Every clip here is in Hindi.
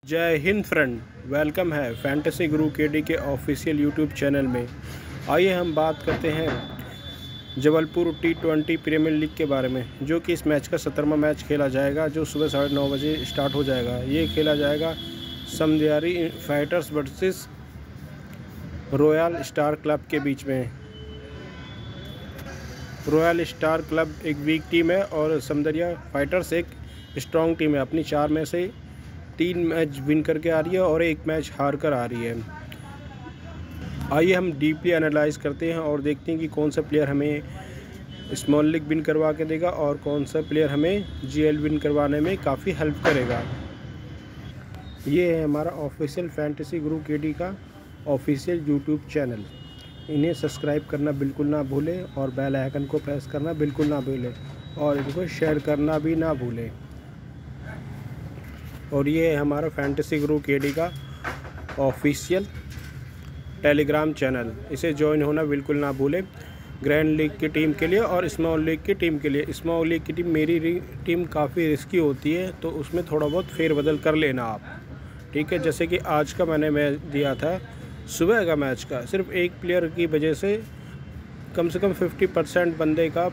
जय हिंद फ्रेंड, वेलकम है फैंटेसी गुरु K D official YouTube channel में। आइए हम बात करते हैं जबलपुर T20 प्रीमियर लीग के बारे में, जो कि इस मैच का 17वां मैच खेला जाएगा, जो सुबह 9:30 बजे स्टार्ट हो जाएगा। ये खेला जाएगा समदियारी fighters versus royal star club के बीच में। रॉयल स्टार क्लब एक वीक टीम है और समदरिया फाइटर्स एक स्ट्रॉन्ग टीम है। अपनी 4 में से 3 मैच विन करके आ रही है और 1 मैच हार कर आ रही है। आइए हम डीपली एनालाइज करते हैं और देखते हैं कि कौन सा प्लेयर हमें स्मॉल लीग विन करवा के देगा और कौन सा प्लेयर हमें जीएल विन करवाने में काफ़ी हेल्प करेगा। ये है हमारा ऑफिशियल फैंटेसी गुरु केडी का ऑफिशियल यूट्यूब चैनल। इन्हें सब्सक्राइब करना बिल्कुल ना भूलें और बेल आइकन को प्रेस करना बिल्कुल ना भूलें और इनको शेयर करना भी ना भूलें। और ये है हमारा फैंटेसी गुरु केडी का ऑफिशियल टेलीग्राम चैनल। इसे ज्वाइन होना बिल्कुल ना भूलें ग्रैंड लीग की टीम के लिए और स्मॉल लीग की टीम के लिए। स्मॉल लीग की टीम मेरी टीम काफ़ी रिस्की होती है, तो उसमें थोड़ा बहुत फेरबदल कर लेना आप, ठीक है। जैसे कि आज का मैंने मैच दिया था, सुबह का मैच का, सिर्फ एक प्लेयर की वजह से कम 50% बंदे का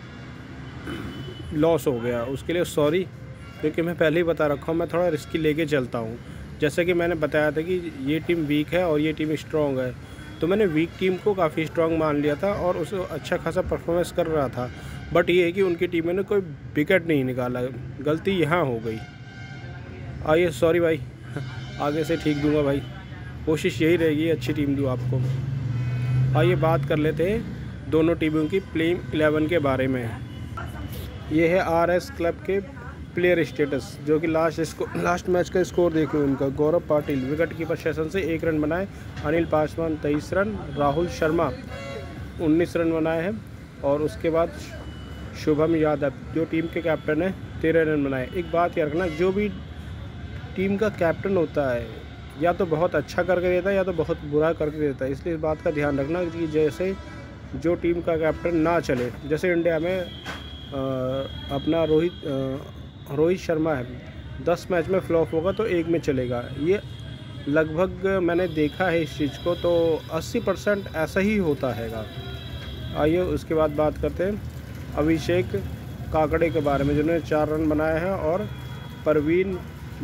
लॉस हो गया। उसके लिए सॉरी, क्योंकि मैं पहले ही बता रखा हूँ मैं थोड़ा रिस्की लेके चलता हूँ। जैसे कि मैंने बताया था कि ये टीम वीक है और ये टीम स्ट्रॉन्ग है, तो मैंने वीक टीम को काफ़ी स्ट्रॉन्ग मान लिया था और उसे अच्छा खासा परफॉर्मेंस कर रहा था। बट ये है कि उनकी टीम ने कोई विकेट नहीं निकाला, गलती यहाँ हो गई। आइए सॉरी भाई, आगे से ठीक दूंगा भाई, कोशिश यही रहेगी अच्छी टीम दूँ आपको। आइए बात कर लेते हैं दोनों टीमों की प्लेइंग 11 के बारे में। ये है RS क्लब के प्लेयर स्टेटस, जो कि लास्ट मैच का स्कोर देखो उनका। Gaurav Patil wicket keeper session से 1 रन बनाए, अनिल पासवान 23 रन, राहुल शर्मा 19 रन बनाए हैं और उसके बाद शुभम यादव जो टीम के कैप्टन है 13 रन बनाए। एक बात याद रखना, जो भी टीम का कैप्टन होता है या तो बहुत अच्छा करके देता है या तो बहुत बुरा करके देता है, इसलिए इस बात का ध्यान रखना कि जैसे जो टीम का कैप्टन ना चले, जैसे इंडिया में अपना रोहित शर्मा है, 10 मैच में फ्लॉप होगा तो 1 में चलेगा। ये लगभग मैंने देखा है इस चीज़ को, तो 80% ऐसा ही होता हैगा। आइए उसके बाद बात करते हैं अभिषेक काकड़े के बारे में, जिन्होंने 4 रन बनाए हैं, और परवीन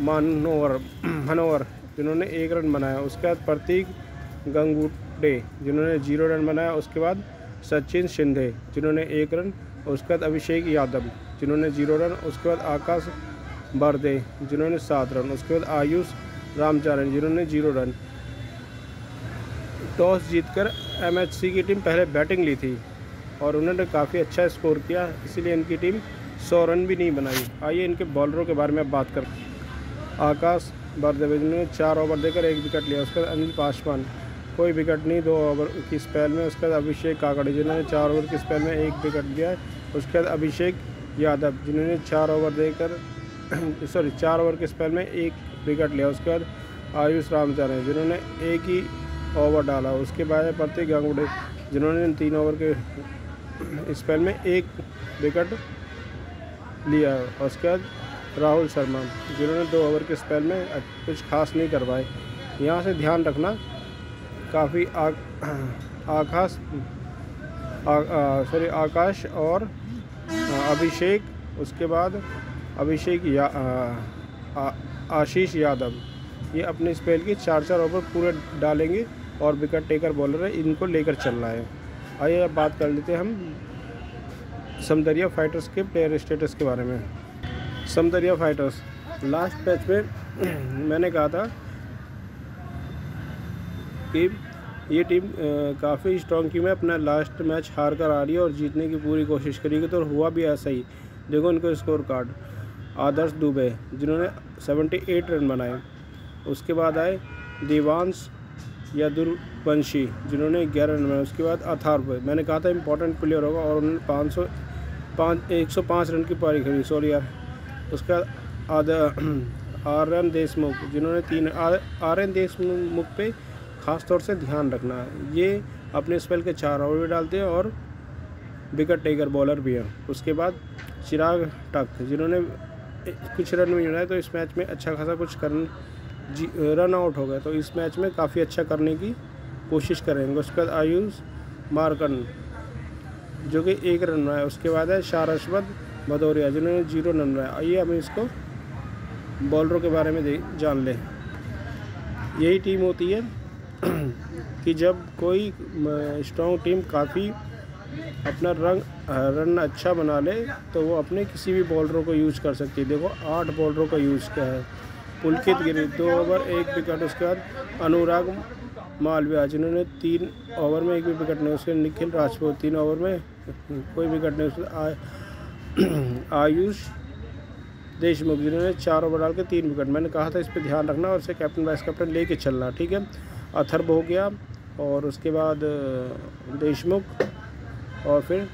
मनोवर जिन्होंने 1 रन बनाया। उसके बाद प्रतीक गंगुडे जिन्होंने 0 रन बनाया। उसके बाद सचिन शिंदे जिन्होंने 1 रन। उसके बाद अभिषेक यादव जिन्होंने 0 रन। उसके बाद आकाश बर्दे जिन्होंने 7 रन। उसके बाद आयुष रामचरण जिन्होंने 0 रन। टॉस जीतकर MHC की टीम पहले बैटिंग ली थी और उन्होंने काफ़ी अच्छा स्कोर किया, इसीलिए इनकी टीम 100 रन भी नहीं बनाई। आइए इनके बॉलरों के बारे में बात करते हैं। आकाश बर्दे जिन्होंने 4 ओवर देकर 1 विकेट लिया। उसके बाद अनिल पासवान कोई विकेट नहीं, 2 ओवर की स्पेल में। उसके बाद अभिषेक काकड़े जिन्होंने 4 ओवर की स्पेल में 1 विकेट लिया। उसके बाद अभिषेक यादव जिन्होंने 4 ओवर के स्पेल में 1 विकेट लिया। उसके बाद आयुष रामचरण जिन्होंने 1 ही ओवर डाला। उसके बाद प्रतीक गंगुडे जिन्होंने 3 ओवर के स्पेल में 1 विकेट लिया। उसके बाद राहुल शर्मा जिन्होंने 2 ओवर के स्पेल में कुछ खास नहीं करवाए। यहाँ से ध्यान रखना, काफ़ी आकाश और अभिषेक, उसके बाद आशीष यादव, ये अपने स्पेल के 4 ओवर पूरे डालेंगे और विकेट टेकर बॉलर है, इनको लेकर चलना है। आइए अब बात कर लेते हैं हम समदरिया फाइटर्स के प्लेयर स्टेटस के बारे में। समदरिया फाइटर्स लास्ट मैच में मैंने कहा था कि ये टीम काफ़ी स्ट्रॉन्ग टीम है, अपना लास्ट मैच हार कर आ रही है और जीतने की पूरी कोशिश करेगी, तो हुआ भी ऐसा ही। देखो इनको स्कोर कार्ड। आदर्श दुबे जिन्होंने 78 रन बनाए। उसके बाद आए देवांश यदुरवंशी जिन्होंने 11 रन बनाए। उसके बाद अथर्व, मैंने कहा था इंपॉर्टेंट प्लेयर होगा और उन्होंने 105 रन की पारी खेली, सॉरी यार। उसके बाद RN देशमुख जिन्होंने 3 RN देशमुख पे ख़ास तौर से ध्यान रखना है, ये अपने स्पेल के 4 ओवर भी डालते हैं और विकेट टेकर बॉलर भी हैं। उसके बाद चिराग टक जिन्होंने कुछ रन भी बनाए, तो इस मैच में अच्छा खासा कुछ रन आउट हो गए, तो इस मैच में काफ़ी अच्छा करने की कोशिश करेंगे। उसके बाद आयुष मार्कन जो कि 1 रन बनाया। उसके बाद है सारस्वत भदौरिया जिन्होंने 0 रन बनाया। आइए हम इसको बॉलरों के बारे में जान लें। यही टीम होती है कि जब कोई स्ट्रॉन्ग टीम काफ़ी अपना रन अच्छा बना ले तो वो अपने किसी भी बॉलरों को यूज़ कर सकती है। देखो 8 बॉलरों का यूज़ किया है। Pulkit Giri 2 over 1 wicket. उसके बाद अनुराग मालविया जिन्होंने 3 ओवर में 1 भी विकेट नहीं। उसके निखिल राजपूत 3 ओवर में कोई विकेट नहीं। उसके आयुष देशमुख जिन्होंने 4 ओवर डाल के 3 विकेट। मैंने कहा था इस पर ध्यान रखना और इसे कैप्टन वाइस कैप्टन लेके चलना, ठीक है। अथर्व हो गया और उसके बाद देशमुख और फिर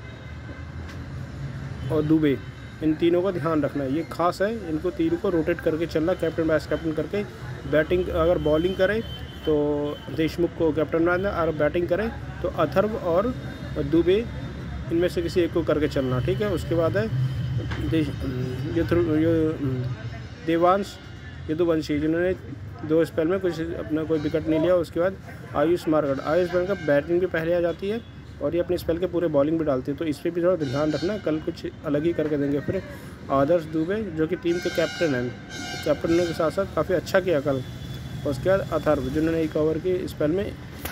दुबे, इन तीनों का ध्यान रखना है। ये खास है, इनको तीनों को रोटेट करके चलना कैप्टन वाइस कैप्टन करके। बैटिंग अगर बॉलिंग करे तो देशमुख को कैप्टन बनाना, और बैटिंग करे तो अथर्व और दुबे इनमें से किसी एक को करके चलना, ठीक है। उसके बाद है देवांश यदुवंशी जिन्होंने 2 स्पेल में कुछ अपना कोई विकेट नहीं लिया। उसके बाद आयुष मार्कन। आयुष मार्कन का बैटिंग भी पहले आ जाती है और ये अपने स्पेल के पूरे बॉलिंग भी डालती है, तो इस पर भी थोड़ा ध्यान रखना, कल कुछ अलग ही करके देंगे। फिर आदर्श दुबे जो कि टीम के कैप्टन हैं, कैप्टन होने के साथ साथ काफ़ी अच्छा किया कल। उसके बाद अथर्व जिन्होंने 1 ओवर की स्पेल में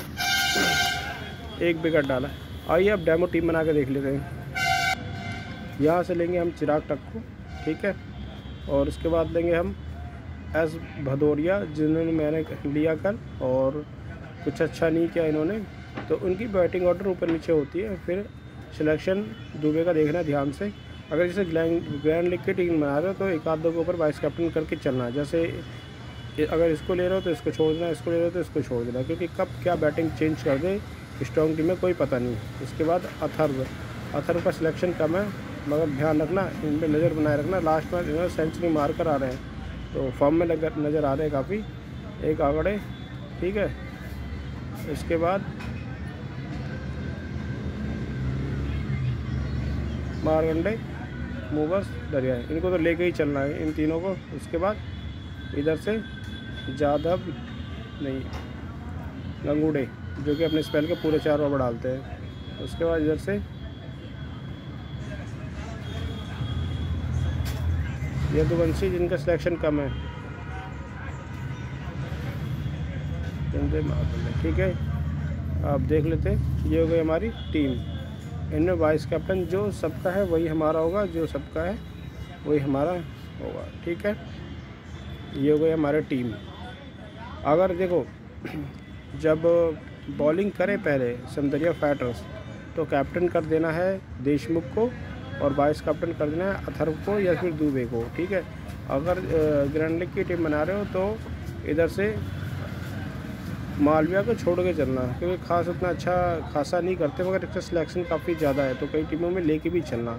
1 विकेट डाला। आइए अब डेमो टीम बना के देख लेते हैं। यहाँ से लेंगे हम चिराग टक्कू, ठीक है, और उसके बाद लेंगे हम एस भदौरिया जिन्होंने मैंने लिया कल और कुछ अच्छा नहीं किया इन्होंने, तो उनकी बैटिंग ऑर्डर ऊपर नीचे होती है। फिर सिलेक्शन दुबे का देखना ध्यान से। अगर जैसे ग्रैंड लीग की टीम बना रहे हो तो 1-2 के ऊपर वाइस कैप्टन करके चलना। जैसे अगर इसको ले रहे हो तो इसको छोड़ देना, इसको ले रहे हो तो इसको छोड़ देना, क्योंकि कब क्या बैटिंग चेंज कर दे स्ट्रॉन्ग टीम में कोई पता नहीं। उसके बाद अथर्व का सिलेक्शन कम है, मगर ध्यान रखना, इन पर नज़र बनाए रखना। लास्ट में इन्होंने सेंचुरी मार कर आ रहे हैं, तो फॉर्म में नज़र आ रहे हैं काफ़ी, एक आंकड़े, ठीक है। इसके बाद मारकंडे, मूवर्स, दरिया, इनको तो लेके ही चलना है इन तीनों को। उसके बाद इधर से गंगूड़े जो कि अपने स्पेल के पूरे 4 ओवर डालते हैं। उसके बाद इधर से यदुवंशी जिनका सिलेक्शन कम है, ठीक है। आप देख लेते हैं, ये हो गई हमारी टीम। इनमें वाइस कैप्टन जो सबका है वही हमारा होगा, जो सबका है वही हमारा होगा, ठीक है। ये हो गई हमारी टीम। अगर देखो जब बॉलिंग करें पहले समदरिया फाइटर्स तो कैप्टन कर देना है देशमुख को और वाइस कैप्टन कर देना है अथर्व को या फिर दुबे को, ठीक है। अगर ग्रैंड लीग की टीम बना रहे हो तो इधर से मालविया को छोड़ के चलना, क्योंकि खास उतना अच्छा खासा नहीं करते, मगर इसका सिलेक्शन काफ़ी ज़्यादा है, तो कई टीमों में लेके भी चलना।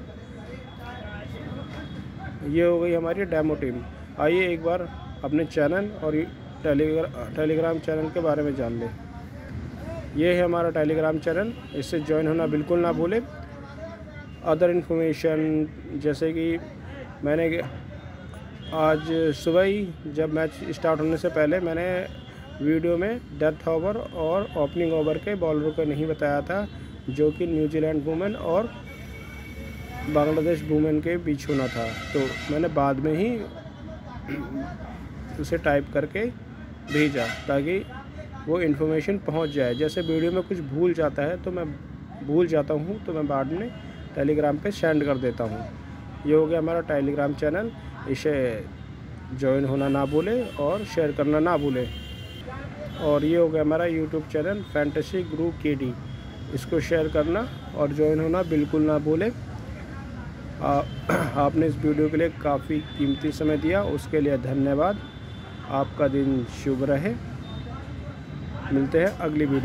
ये हो गई हमारी डेमो टीम। आइए एक बार अपने चैनल और टेलीग्राम चैनल के बारे में जान लें। ये है हमारा टेलीग्राम चैनल, इससे ज्वाइन होना बिल्कुल ना भूलें। अदर इन्फॉर्मेशन जैसे कि मैंने आज सुबह ही जब मैच स्टार्ट होने से पहले मैंने वीडियो में डेथ ओवर और ओपनिंग ओवर के बॉलरों को नहीं बताया था, जो कि न्यूजीलैंड वुमेन और बांग्लादेश वुमेन के बीच होना था, तो मैंने बाद में ही उसे टाइप करके भेजा ताकि वो इन्फॉर्मेशन पहुंच जाए। जैसे वीडियो में कुछ भूल जाता है तो मैं बाद में टेलीग्राम पे सेंड कर देता हूँ। ये हो गया हमारा टेलीग्राम चैनल, इसे ज्वाइन होना ना भूले और शेयर करना ना भूले। और ये हो गया हमारा यूट्यूब चैनल फैंटेसी गुरु केडी, इसको शेयर करना और ज्वाइन होना बिल्कुल ना भूले। आपने इस वीडियो के लिए काफ़ी कीमती समय दिया, उसके लिए धन्यवाद। आपका दिन शुभ रहे। मिलते हैं अगली वीडियो।